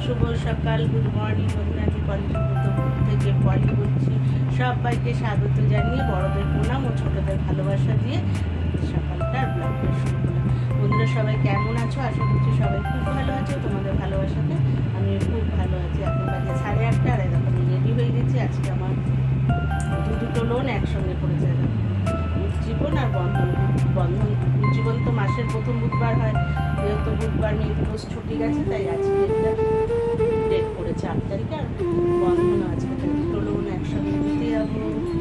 শুভ সকাল, good morning বন্ধুরা। আমি পঞ্চব্রত থেকে পলি বলছি। সবাইকে স্বাগত জানিয়ে বড়দের প্রণাম ও ছোটদের ভালোবাসা দিয়ে সকালটার ব্লগটা শুরু করলাম। বন্ধুরা সবাই কেমন আছো? আশা করছি সবাই খুব ভালো আছো। তোমাদের ভালোবাসাতে আমি খুব ভালো আছি। এখন বাজে 8:30 আর এখন আমি রেডি হয়ে গেছি। আজকে আমার দুটো লোন একসঙ্গে পড়েছে। জীবন আর বন্ধন জীবন তো মাসের প্রথম বুধবার হয়, যেহেতু বুধবার মেয়ে দিবস ছুটি গেছে, তাই আজকে একটা ডেট পড়েছে 8 তারিখে। আর বন্ধন আজকে দুটো লোন একসঙ্গে দিতে যাবো।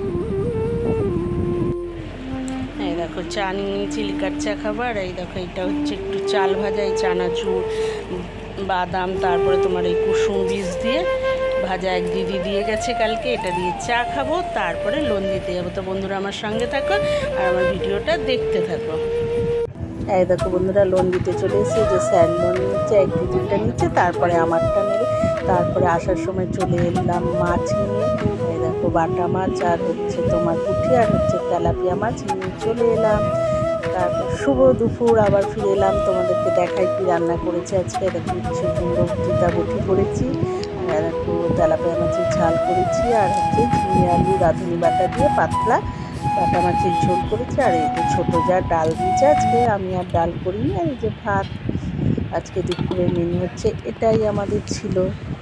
এই দেখো চা নিয়ে নিয়েছি, লিকার চা খাবার। এই দেখো এটা হচ্ছে একটু চাল ভাজা, এই চানাচুর, বাদাম, তারপরে তোমার এই কুসুম বীজ দিয়ে ভাজা এক দিদি দিয়ে গেছে কালকে। এটা দিয়ে চা খাবো, তারপরে লোন দিতে যাবো। তো বন্ধুরা আমার সঙ্গে থাকো আর আমার ভিডিওটা দেখতে থাকো। এই দেখো বন্ধুরা লোন দিতে চলে এসেছে। যে স্যার লোন নিচ্ছে, এক দিদিটা নিচ্ছে, তারপরে আমারটা নেবে। তারপরে আসার সময় চলে এলাম মাছ নিয়ে। এই দেখো বাটা মাছ আর হচ্ছে তোমার পুঁটি আর হচ্ছে তেলাপিয়া মাছ নিয়ে চলে এলাম। তারপর শুভ দুপুর আবার ফিরে এলাম, তোমাদেরকে দেখাই কি রান্না করেছি আজকে। দেখো হচ্ছে কুমড়ো তিতা বটি করেছি, আর একটু তেলাপিয়া মাছের ঝাল করেছি, আর হচ্ছে ঝিঙে আলু রাঁধুনি বাটা দিয়ে পাতলা বাটা মাছের ঝোল করেছি। আর এই যে ছোটো যা ডাল দিয়েছে, আজকে আমি আর ডাল করিনি। আর এই যে ভাত, আজকে দুপুরের মেনু হচ্ছে এটাই আমাদের ছিল।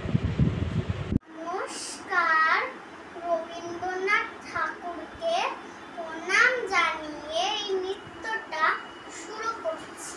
নমস্কার, রবীন্দ্রনাথ ঠাকুরকে প্রণাম জানিয়ে এই নৃত্যটা শুরু করছি।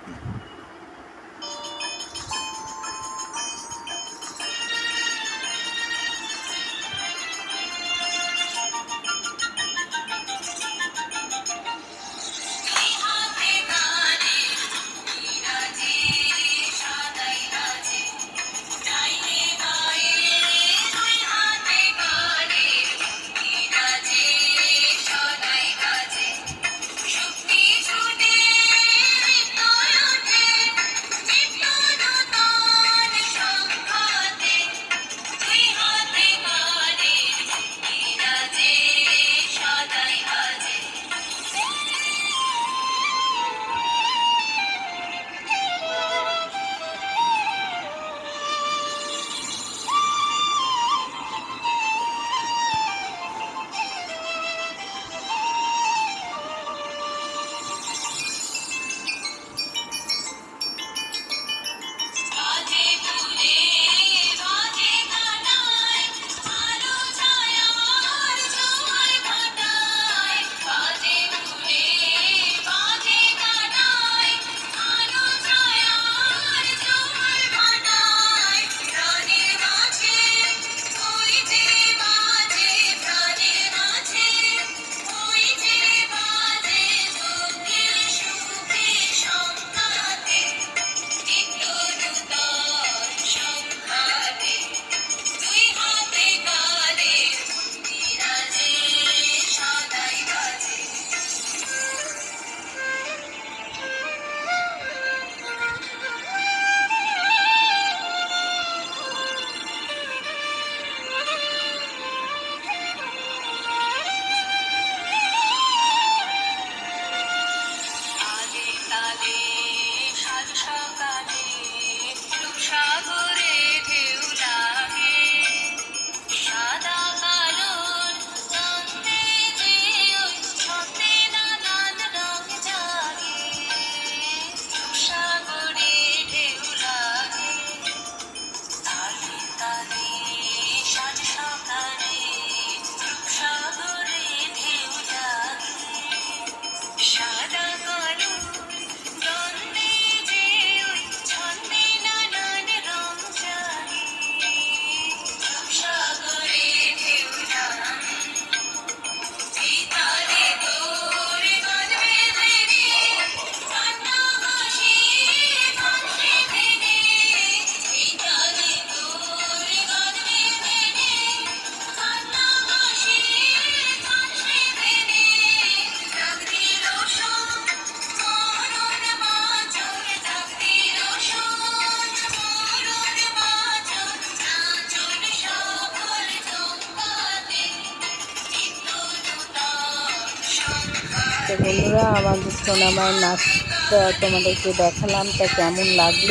তো বন্ধুরা আমাদের সোনামায়ের নাচটা তোমাদেরকে দেখালাম, তা কেমন লাগলো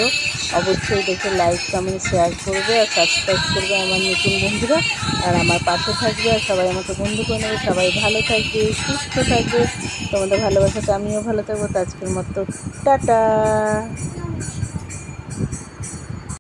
অবশ্যই দেখে লাইক কমেন্ট শেয়ার করবে আর সাবস্ক্রাইব করবে আমার নতুন বন্ধুরা, আর আমার পাশে থাকবে আর সবাই আমাকে বন্ধু করে নেবে। সবাই ভালো থাকবে, সুস্থ থাকবে, তোমাদের ভালোবাসাতে আমিও ভালো থাকবো। তো আজকের মতো টাটা।